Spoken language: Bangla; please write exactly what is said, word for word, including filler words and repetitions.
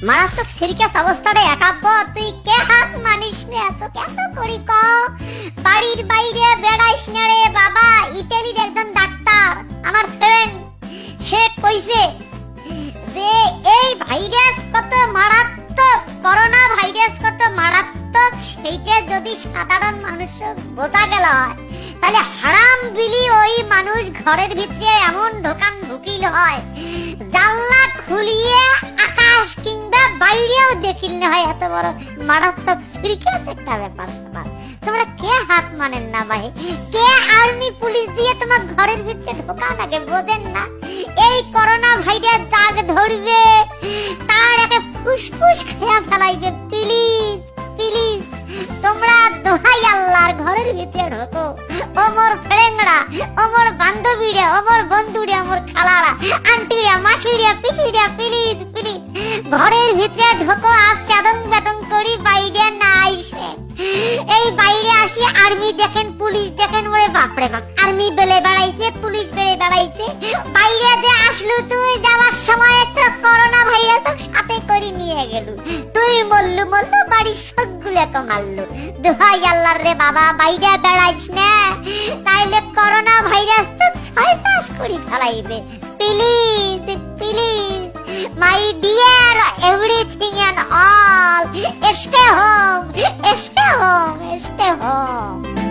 মারাত্মক সিরিয়াস অবস্থাটা একাব্য তুই কে হাত মানিস নে এত কত করি ক বাড়ির বাইরে বেড়াইস না রে বাবা। ইতালির একজন ডাক্তার আমার ফ্রেন্ড সে কইছে যে এই ভাইরাস কত মারাত্মক, করোনা ভাইরাস কত মারাত্মক সেইটা যদি সাধারণ মানুষ বোঝা গেল হয় তাহলে হারাম বিলি ওই মানুষ ঘরের ভিতরে এমন ঢোকান ঢুকিল হয় জানলা খুলিয়ে আকাশ কিংবা বাইরেও দেখিল না হয়। এত বড় মারাত্মক সিরিয়াস একটা ব্যাপার স্যাপার তোমরা কে হাত মানেন না ভাই? কে আর্মি পুলিশ দিয়ে তোমার ঘরের ভিতরে ঢোকান আগে বোঝেন না? এই করোনা ভাইরাস দাগ ধরবে তার একটা ফুসফুস খেয়া ফেলাইবে। প্লিজ প্লিজ তোমরা দোহাই আল্লাহর ঘরের ভিতরে ঢোকো। ওমর ফ্রেন্ডরা, ওমর বান্ধবীরা, ওমর বন্ধুরা, ওমর খালারা, আন্টিরা, মাসিরা, পিসিরা, প্লিজ প্লিজ ঘরের ভিতরে ঢোকো। আজ চাদং বেতন করি বাইরে না আইসে এই বাইরে আসি আর্মি দেখেন পুলিশ দেখেন ওরে বাপরে বাপ আর্মি বেলে বেড়াইছে পুলিশ বেলে বেড়াইছে। বাইরে যে আসলু তুই যাওয়ার সময় তো করোনা ভাইরাস সাথে করে নিয়ে গেল, তুই মল্লু মল্লু বাড়ির সবগুলোকে মারলু। দোহাই আল্লাহর রে বাবা বাইরে বেড়াইস না তাইলে করোনা ভাইরাস তো ছয় চাষ করে ফেলাইবে। Please please my dear everything and all, stay home, stay home, stay home.